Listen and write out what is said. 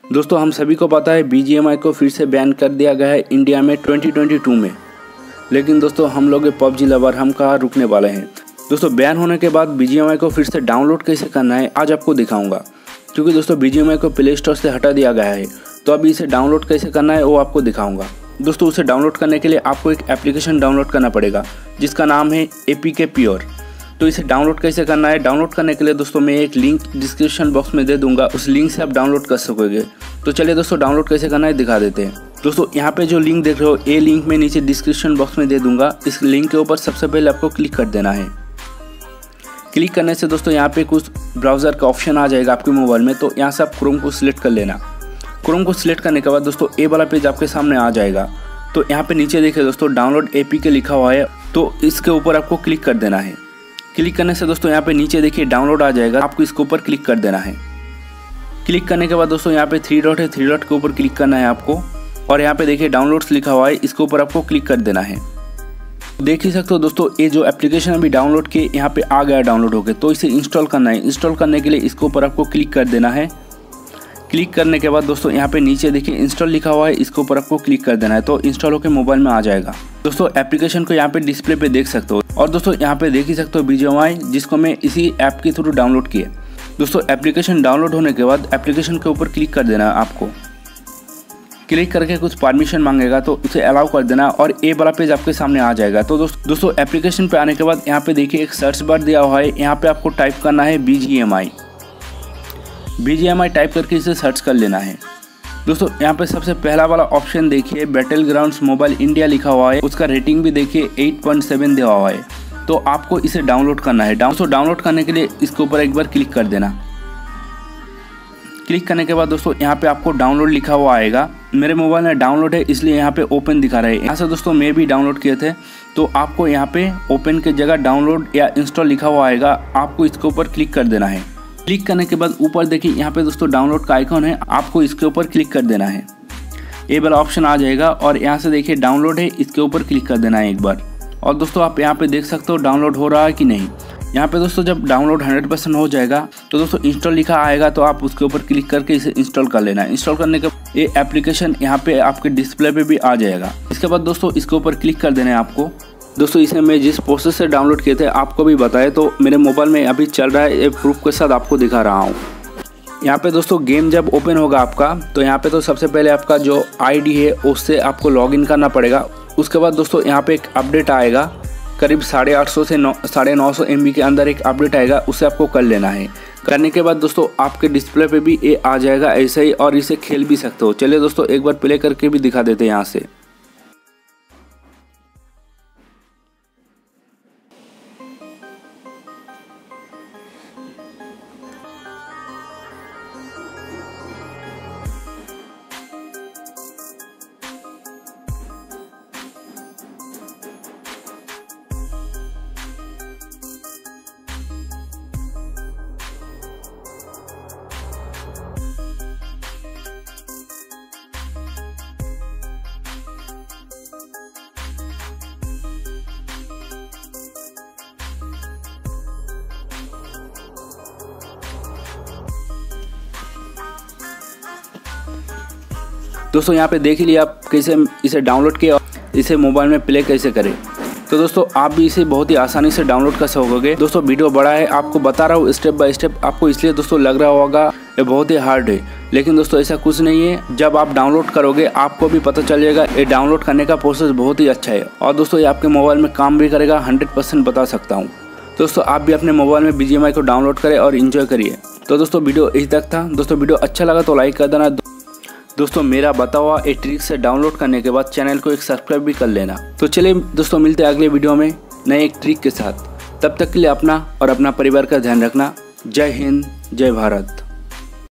दोस्तों हम सभी को पता है BGMI को फिर से बैन कर दिया गया है इंडिया में 2022 में। लेकिन दोस्तों हम लोग PUBG लवर हम कहाँ रुकने वाले हैं। दोस्तों बैन होने के बाद BGMI को फिर से डाउनलोड कैसे करना है आज आपको दिखाऊंगा। क्योंकि दोस्तों BGMI को प्ले स्टोर से हटा दिया गया है, तो अभी इसे डाउनलोड कैसे करना है वो आपको दिखाऊंगा। दोस्तों उसे डाउनलोड करने के लिए आपको एक एप्लीकेशन डाउनलोड करना पड़ेगा जिसका नाम है APK Pure। तो इसे डाउनलोड कैसे करना है, डाउनलोड करने के लिए दोस्तों मैं एक लिंक डिस्क्रिप्शन बॉक्स में दे दूंगा, उस लिंक से आप डाउनलोड कर सकोगे। तो चलिए दोस्तों डाउनलोड कैसे करना है दिखा देते हैं। दोस्तों यहाँ पे जो लिंक देख रहे हो ये लिंक मैं नीचे डिस्क्रिप्शन बॉक्स में दे दूंगा। इस लिंक के ऊपर सबसे पहले आपको क्लिक कर देना है। क्लिक करने से दोस्तों यहाँ पे कुछ ब्राउज़र का ऑप्शन आ जाएगा आपके मोबाइल में। तो यहाँ से आप क्रोम को सिलेक्ट कर लेना। क्रोम को सिलेक्ट करने के बाद दोस्तों ये वाला पेज आपके सामने आ जाएगा। तो यहाँ पे नीचे देखिए दोस्तों डाउनलोड APK लिखा हुआ है, तो इसके ऊपर आपको क्लिक कर देना है। क्लिक करने से दोस्तों यहाँ पे नीचे देखिए डाउनलोड आ जाएगा, आपको इसके ऊपर क्लिक कर देना है। क्लिक करने के बाद दोस्तों यहाँ पे 3 डॉट है, 3 डॉट के ऊपर क्लिक करना है आपको। और यहाँ पे देखिए डाउनलोड्स लिखा हुआ है, इसके ऊपर आपको क्लिक कर देना है। देख ही सकते हो दोस्तों ये जो एप्लीकेशन अभी डाउनलोड किए यहाँ पे आ गया डाउनलोड होके। तो इसे इंस्टॉल करना है। इंस्टॉल करने के लिए इसके ऊपर आपको क्लिक कर देना है। क्लिक करने के बाद दोस्तों यहाँ पे नीचे देखिए इंस्टॉल लिखा हुआ है, इसके ऊपर आपको क्लिक कर देना है। तो इंस्टॉल होकर मोबाइल में आ जाएगा। दोस्तों एप्लीकेशन को यहाँ पे डिस्प्ले पे देख सकते हो। और दोस्तों यहाँ पे देख ही सकते हो BGMI, जिसको मैं इसी ऐप के थ्रू डाउनलोड किया। दोस्तों एप्लीकेशन डाउनलोड होने के बाद एप्लीकेशन के ऊपर क्लिक कर देना है आपको। क्लिक करके कुछ परमिशन मांगेगा तो उसे अलाउ कर देना और ये वाला पेज आपके सामने आ जाएगा। तो दोस्तों एप्लीकेशन पे आने के बाद यहाँ पे देखिए एक सर्च बार दिया हुआ है, यहाँ पे आपको टाइप करना है BGMI टाइप करके इसे सर्च कर लेना है। दोस्तों यहाँ पे सबसे पहला वाला ऑप्शन देखिए बैटल ग्राउंड्स मोबाइल इंडिया लिखा हुआ है, उसका रेटिंग भी देखिए 8.7 दिया हुआ है। तो आपको इसे डाउनलोड करना है। डाउनलोड करने के लिए इसके ऊपर एक बार क्लिक कर देना। क्लिक करने के बाद दोस्तों यहाँ पे आपको डाउनलोड लिखा हुआ आएगा। मेरे मोबाइल में डाउनलोड है इसलिए यहाँ पे ओपन दिखा रहा है। यहाँ से दोस्तों मैं भी डाउनलोड किए थे, तो आपको यहाँ पे ओपन के जगह डाउनलोड या इंस्टॉल लिखा हुआ आएगा, आपको इसके ऊपर क्लिक कर देना है। क्लिक करने के बाद ऊपर देखिए यहाँ पे दोस्तों डाउनलोड का आइकॉन है, आपको इसके ऊपर क्लिक कर देना है। ये वाला ऑप्शन आ जाएगा और यहाँ से देखिए डाउनलोड है, इसके ऊपर क्लिक कर देना है एक बार। और दोस्तों आप यहाँ पे देख सकते हो डाउनलोड हो रहा है कि नहीं। यहाँ पे दोस्तों जब डाउनलोड 100% हो जाएगा तो दोस्तों इंस्टॉल लिखा आएगा, तो आप उसके ऊपर क्लिक करके इसे इंस्टॉल कर लेना है। इंस्टॉल करने के ये एप्लीकेशन यहाँ पे आपके डिस्प्ले पे भी आ जाएगा। इसके बाद दोस्तों इसके ऊपर क्लिक कर देना है आपको। दोस्तों इसे मैं जिस प्रोसेस से डाउनलोड किए थे आपको भी बताया, तो मेरे मोबाइल में अभी चल रहा है, ये प्रूफ के साथ आपको दिखा रहा हूँ। यहाँ पे दोस्तों गेम जब ओपन होगा आपका, तो यहाँ पे तो सबसे पहले आपका जो ID है उससे आपको लॉगिन करना पड़ेगा। उसके बाद दोस्तों यहाँ पे एक अपडेट आएगा, करीब 850 से 950 MB के अंदर एक अपडेट आएगा, उसे आपको कर लेना है। करने के बाद दोस्तों आपके डिस्प्ले पे भी ये आ जाएगा ऐसे ही, और इसे खेल भी सकते हो। चलिए दोस्तों एक बार प्ले करके भी दिखा देते हैं यहाँ से। दोस्तों यहाँ पे देख ही लिया आप कैसे इसे डाउनलोड किया और इसे मोबाइल में प्ले कैसे करें। तो दोस्तों आप भी इसे बहुत ही आसानी से डाउनलोड कर सकोगे। दोस्तों वीडियो बड़ा है, आपको बता रहा हूँ स्टेप बाय स्टेप, आपको इसलिए दोस्तों लग रहा होगा ये बहुत ही हार्ड है, लेकिन दोस्तों ऐसा कुछ नहीं है। जब आप डाउनलोड करोगे आपको भी पता चल जाएगा ये डाउनलोड करने का प्रोसेस बहुत ही अच्छा है, और दोस्तों ये आपके मोबाइल में काम भी करेगा 100% बता सकता हूँ। दोस्तों आप भी अपने मोबाइल में BGMI को डाउनलोड करें और इन्जॉय करिए। तो दोस्तों वीडियो यही तक था। दोस्तों वीडियो अच्छा लगा तो लाइक कर देना। दोस्तों मेरा बताया हुआ एक ट्रिक से डाउनलोड करने के बाद चैनल को एक सब्सक्राइब भी कर लेना। तो चलिए दोस्तों मिलते हैं अगले वीडियो में नए एक ट्रिक के साथ। तब तक के लिए अपना और अपना परिवार का ध्यान रखना। जय हिंद, जय भारत।